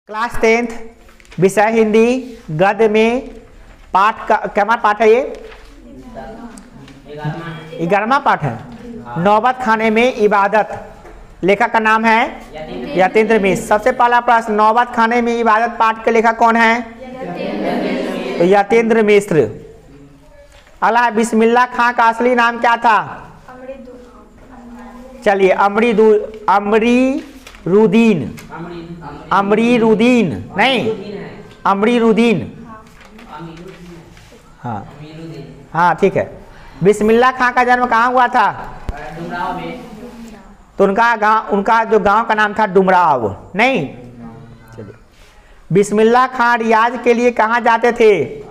Class 10th विषय हिंदी गद्य में पाठ का क्या पाठ है? ये 11वां पाठ है। नौबत खाने में इबादत। लेखक का नाम है यतीन्द्र मिश्र। सबसे पहला प्रश्न, नौबत खाने में इबादत पाठ के लेखक कौन है? तो यतीन्द्र मिश्र। अला बिस्मिल्लाह खां का असली नाम क्या था? चलिए अमरीरुद्दीन नहीं, अमरीरुद्दीन। हाँ ठीक है। बिस्मिल्लाह खां का जन्म कहाँ हुआ था? तो उनका जो गांव का नाम था डुमराव नहीं। चलिए, बिस्मिल्लाह खां रियाज के लिए कहाँ जाते थे?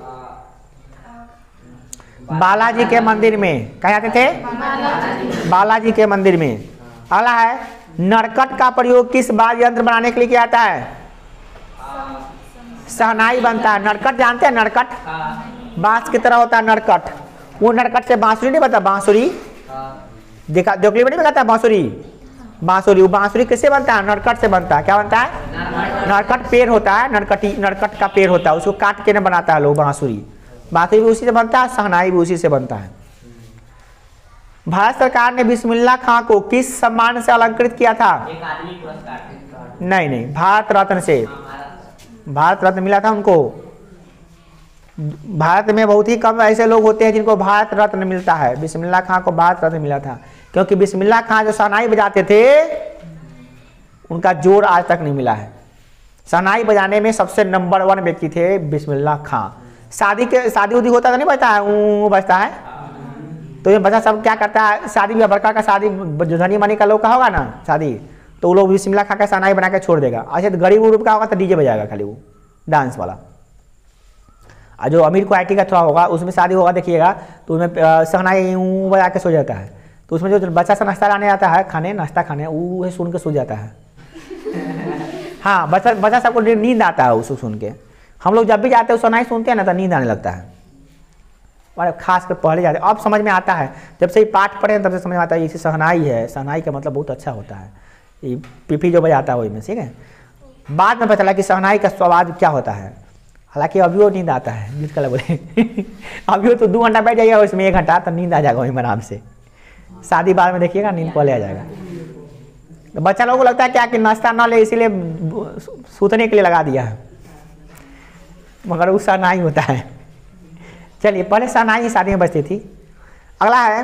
बालाजी के मंदिर में। कहाँ जाते थे? बालाजी के मंदिर में। अगला है, नरकट का प्रयोग किस वाद्य यंत्र बनाने के लिए किया जाता है? शहनाई बनता है। नरकट जानते हैं? नरकट बांस की तरह होता है नरकट। वो नरकट से बांसुरी नहीं बनता? बांसुरी देखा जोकली में कहता है बांसुरी। वो बांसुरी किससे बनता है? नरकट से बनता है। क्या बनता है? नरकट पेड़ होता है, नरकट का पेड़ होता है, उसको काट के न बनाता है लोग बांसुरी। बांसुरी भी उसी से बनता है, शहनाई भी उसी से बनता है। भारत सरकार ने बिस्मिल्लाह खां को किस सम्मान से अलंकृत किया था? नहीं, भारत रत्न से। भारत रत्न मिला था उनको। भारत में बहुत ही कम ऐसे लोग होते हैं जिनको भारत रत्न मिलता है। बिस्मिल्लाह खां को भारत रत्न मिला था क्योंकि बिस्मिल्लाह खां जो शहनाई बजाते थे उनका जोर आज तक नहीं मिला है। शहनाई बजाने में सबसे नंबर 1 व्यक्ति थे बिस्मिल्लाह खां। शादी उदी होता तो नहीं बजता है, ऊ बजता है। तो ये बच्चा सब क्या करता है, शादी में बड़का का शादी जो धनी मनी का लोग का होगा ना शादी, तो वो लोग बिस्मिल्लाह खां का शहनाई बना के छोड़ देगा। अच्छा, तो गरीब उरूब का होगा तो डीजे बजाएगा खाली, वो डांस वाला। और जो अमीर क्वालिटी का थोड़ा होगा उसमें शादी होगा देखिएगा, तो उसमें शहनाई ऊँ बजा के सो जाता है। तो उसमें जो बच्चा सा नाश्ता लाने आता है नाश्ता खाने, वो सुन के सो जाता है। हाँ, बच्चा सबको नींद आता है उसको सुन के। हम लोग जब भी जाते हैं शहनाई सुनते हैं ना तो नींद आने लगता है। और खास कर पहले जाते, अब समझ में आता है, जब से पाठ पढ़े तब से समझ में आता है इसे शहनाई है। शहनाई का मतलब बहुत अच्छा होता है, ये पीपी जो बजाता है वही में, ठीक है। बाद में पता चला कि शहनाई का स्वाद क्या होता है। हालांकि अभी वो नींद आता है, गीत कला बोले अभी वो तो 2 घंटा बैठ जाइएगा उसमें 1 घंटा तो नींद आ जाएगा वहीं आराम से। शादी बाद में देखिएगा नींद पहले आ जाएगा। तो बच्चा लोगों को लगता है क्या कि नाश्ता ना ले इसीलिए सूतने के लिए लगा दिया है, मगर वो शहनाई होता है। चलिए, पहले शहनाई शादी में बजती थी। अगला है,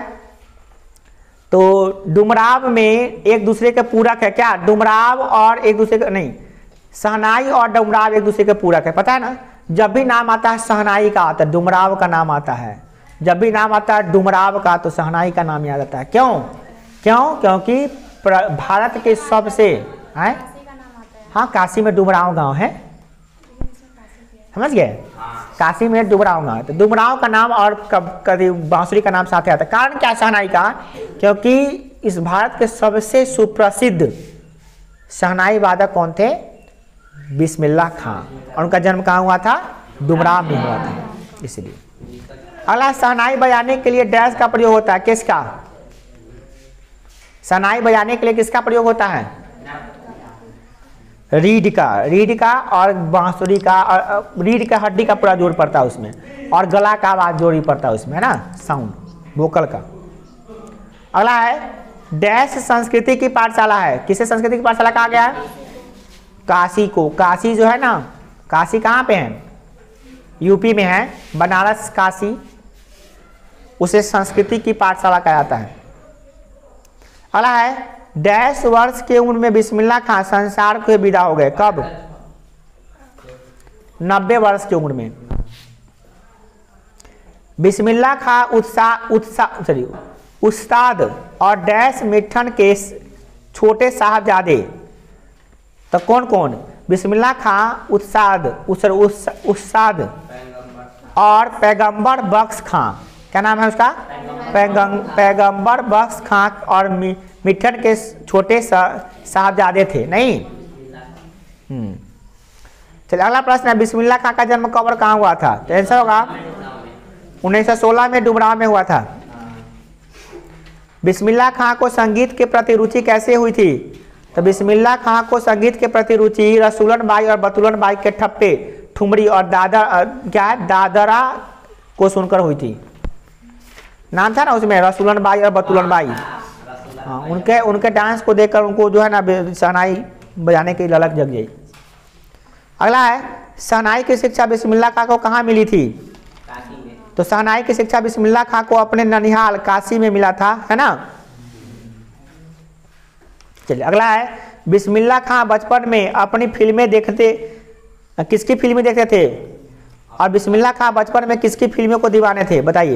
तो डुमराव में एक दूसरे के पूरक है क्या? डुमराव और एक दूसरे के नहीं, शहनाई और डुमराव एक दूसरे के पूरक है, पता है ना। जब भी नाम आता है शहनाई का तो डुमराव का नाम आता है, जब भी नाम आता है डुमराव का तो शहनाई का नाम याद आता है। क्यों? क्योंकि भारत के सबसे है, हाँ, काशी में डुमराव गांव है, समझ गए? काशी में डुमराव गांव है, तो डुमराव का नाम और कभी बांसुरी का नाम साथ आता है। कारण क्या शहनाई का? क्योंकि इस भारत के सबसे सुप्रसिद्ध शहनाई वादक कौन थे? बिस्मिल्लाह खां। और उनका जन्म कहाँ हुआ था? डुमराव में हुआ था, इसलिए। अगला, शहनाई बजाने के लिए डैश का प्रयोग होता है, किसका? शहनाई बजाने के लिए किसका प्रयोग होता है? रीढ़ का और बांसुरी का। और रीढ़ का हड्डी का पूरा जोर पड़ता है उसमें, और गला का आवाज जोर ही पड़ता है उसमें, है ना, साउंड वोकल का। अगला है, डैश संस्कृति की पाठशाला है। किसे संस्कृति की पाठशाला कहा गया है? काशी को। काशी जो है ना, काशी कहाँ पे है? यूपी में है, बनारस काशी, उसे संस्कृति की पाठशाला कहा जाता है। अगला है, डैश वर्ष के उम्र में बिस्मिल्लाह खां संसार को विदा हो गए। कब? 90 वर्ष की उम्र में। बिस्मिल्लाह खां उस्ताद और डैश मिठन के छोटे साहबजादे। तो कौन कौन? बिस्मिल्लाह खां उस्ताद और पैगंबर बख्श खां। क्या नाम है उसका? पैगंबर बख्श खां और मिठन के छोटे साहबजादे थे नहीं। चलिए, अगला प्रश्न है, बिस्मिल्लाह खां का जन्म कब और कहाँ हुआ था? तो आंसर होगा 1916 में डुमराव में हुआ था। बिस्मिल्लाह खां को संगीत के प्रति रुचि कैसे हुई थी? तो बिस्मिल्लाह खां को संगीत के प्रति रुचि रसूलन बाई और बतूलन बाई के ठप्पे ठुमरी और दादरा को सुनकर हुई थी। नाम था ना उसमें रसूलन बाई और बतूलन बाई। हाँ, उनके डांस को देखकर उनको जो है ना शहनाई बजाने की ललक जग गई। अगला है शहनाई की शिक्षा बिस्मिल्लाह खां को कहाँ मिली थी? तो शहनाई की शिक्षा बिस्मिल्लाह खां को अपने ननिहाल काशी में मिला था, है ना। चलिए अगला है बिस्मिल्लाह खां बचपन में अपनी फिल्में देखते, किसकी फिल्में देखते थे? और बिस्मिल्लाह खां बचपन में किसकी फिल्मों को दीवाने थे बताइए?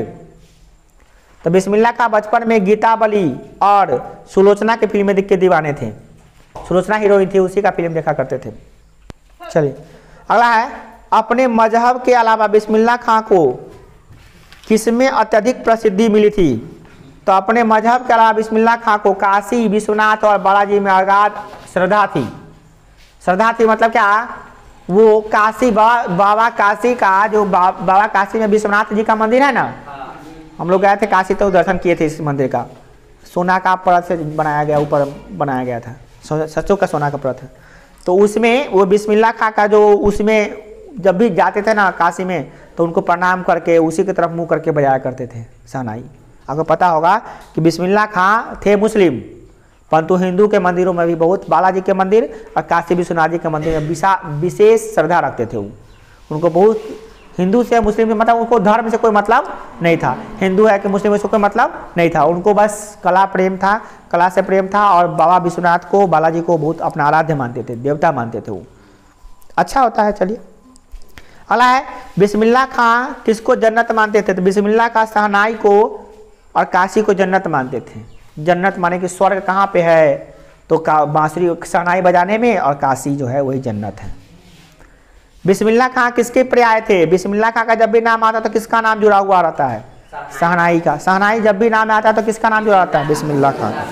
तो बिस्मिल्लाह खां बचपन में गीता बली और सुलोचना की फिल्में देख के दीवाने थे। सुलोचना हीरोइन थी, उसी का फिल्म देखा करते थे। चलिए अगला है अपने मजहब के अलावा बिस्मिल्लाह खां को किसमें अत्यधिक प्रसिद्धि मिली थी? तो अपने मजहब के अलावा बिस्मिल्लाह खां को काशी विश्वनाथ और बालाजी में अगाध श्रद्धा थी। श्रद्धा थी मतलब क्या? वो काशी बाबा काशी का जो बाबा काशी में विश्वनाथ जी का मंदिर है ना, हम लोग गए थे काशी तो दर्शन किए थे इस मंदिर का। सोना का परत से बनाया गया, ऊपर बनाया गया था, सचों का सोना का परत है। तो उसमें वो बिस्मिल्लाह खां का जो उसमें जब भी जाते थे ना काशी में तो उनको प्रणाम करके उसी की तरफ मुंह करके बजाया करते थे शहनाई। आपको पता होगा कि बिस्मिल्लाह खां थे मुस्लिम, परंतु हिंदू के मंदिरों में भी बहुत, बालाजी के मंदिर और काशी विश्वनाथ जी के मंदिर में विशेष श्रद्धा रखते थे। उनको बहुत, हिंदू से मुस्लिम से मतलब उनको धर्म से कोई मतलब नहीं था, हिंदू है कि मुस्लिम से कोई मतलब नहीं था, उनको बस कला प्रेम था, कला से प्रेम था। और बाबा विश्वनाथ को, बालाजी को बहुत अपना आराध्य मानते थे, देवता मानते थे वो। अच्छा होता है। चलिए अगला है बिस्मिल्लाह खां किसको जन्नत मानते थे? तो बिस्मिल्लाह खां शहनाई को और काशी को जन्नत मानते थे। जन्नत माने कि स्वर्ग कहाँ पे है? तो बांसुरी शहनाई बजाने में, और काशी जो है वही जन्नत है। बिस्मिल्लाह खां किसके पर्याय थे? बिस्मिल्लाह खां का जब भी नाम आता तो किसका नाम जुड़ा हुआ रहता है? शहनाई का। शहनाई जब भी नाम आता है तो किसका नाम जुड़ा रहता है? बिस्मिल्लाह खां का।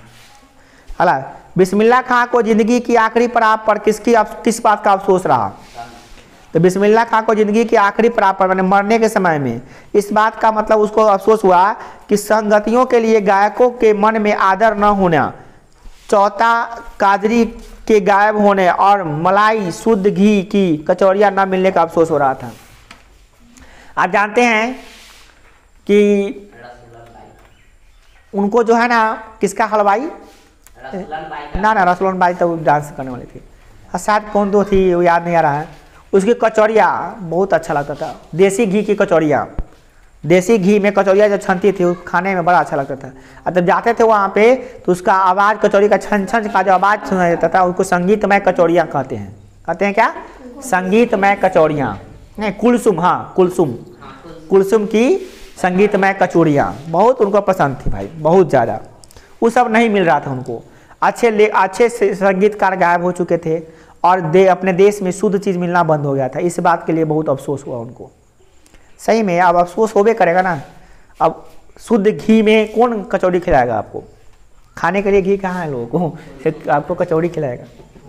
अला बिस्मिल्लाह खां को जिंदगी की आखिरी पड़ाव पर किस बात का अफसोस रहा? तो बिस्मिल्लाह खां को जिंदगी की आखिरी पड़ाव पर मैंने मरने के समय में इस बात का मतलब उसको अफसोस हुआ कि संगतियों के लिए गायकों के मन में आदर न होना, चौथा काजरी के गायब होने और मलाई शुद्ध घी की कचौरियाँ न मिलने का अफसोस हो रहा था। आप जानते हैं कि उनको जो है ना, किसका हलवाई ना रसलून बाई तो डांस करने वाली थी, शायद कौन तो थी वो याद नहीं आ रहा है। उसकी कचौरियाँ बहुत अच्छा लगता था, देसी घी की कचौरियाँ, देसी घी में कचौरियाँ जब छनती थी खाने में बड़ा अच्छा लगता था। और जब जाते थे वहाँ पे तो उसका आवाज़, कचौरी का छन छन का जो आवाज़ सुना जाता था, उसको संगीतमय कचौरियाँ कहते हैं। कहते हैं क्या? संगीतमय कचौरियाँ, नहीं कुलसुम, हाँ कुलसुम, कुलसुम की संगीतमय कचौरियाँ बहुत उनको पसंद थी भाई, बहुत ज़्यादा। वो सब नहीं मिल रहा था उनको। अच्छे संगीतकार गायब हो चुके थे और अपने देश में शुद्ध चीज़ मिलना बंद हो गया था। इस बात के लिए बहुत अफसोस हुआ उनको। सही में अब अफसोस होबे करेगा ना। अब शुद्ध घी में कौन कचौड़ी खिलाएगा आपको? खाने के लिए घी कहाँ है लोगों को, सिर्फ आपको कचौड़ी खिलाएगा,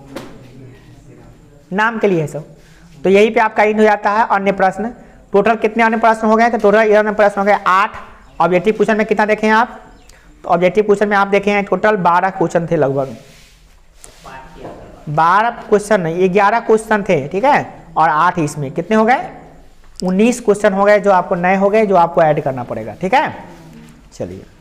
नाम के लिए है सब। तो यहीं पे आपका इन हो जाता है। अन्य प्रश्न टोटल कितने अन्य प्रश्न हो गए? तो टोटल अन्य प्रश्न हो गए 8। ऑब्जेक्टिव क्वेश्चन में कितना देखे हैं आप? तो ऑब्जेक्टिव क्वेश्चन में आप देखे हैं टोटल 12 क्वेश्चन थे, लगभग 12 क्वेश्चन नहीं 11 क्वेश्चन थे, ठीक है। और 8 इसमें कितने हो गए? 19 क्वेश्चन हो गए जो आपको नए हो गए, जो आपको ऐड करना पड़ेगा, ठीक है। चलिए।